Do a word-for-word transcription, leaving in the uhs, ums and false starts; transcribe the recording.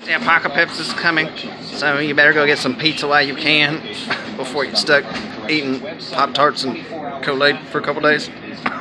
The apocalypse is coming, so you better go get some pizza while you can before you're stuck eating Pop-Tarts and Kool-Aid for a couple days.